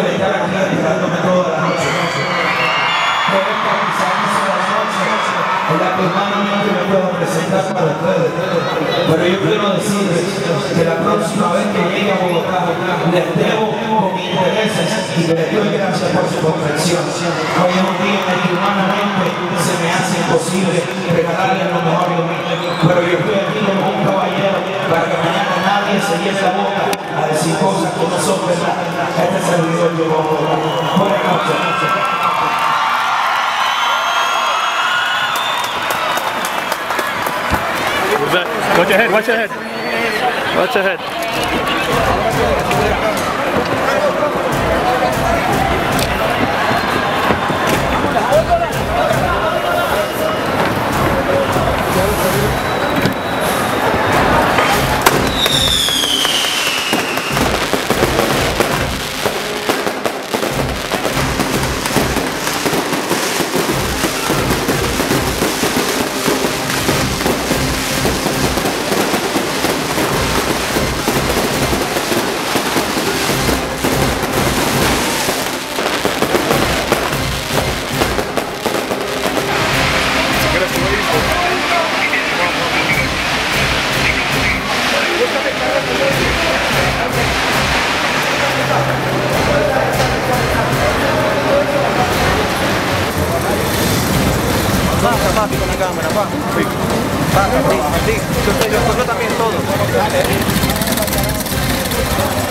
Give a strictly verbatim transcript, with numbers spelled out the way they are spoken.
de estar aquí esperándome toda la noche. Por esta misanísima noche en la que humanamente me puedo presentar para ustedes. Pero yo quiero decirles que la próxima vez que llegue a Bogotá les debo con intereses y que les doy gracias por su comprensión. Hoy es un día en el que humanamente se me hace imposible regalarles lo mejor de mí. Pero yo estoy aquí como un caballero para que mañana nadie se lleve la boca a decir cosas que no son verdad. Este servidor llegó a Bogotá. Buenas noches. Watch your head, watch your head. Watch your head. Baja, papi, con la cámara, baja. Sí. Baja, sí, sí. Yo, yo, yo también todo.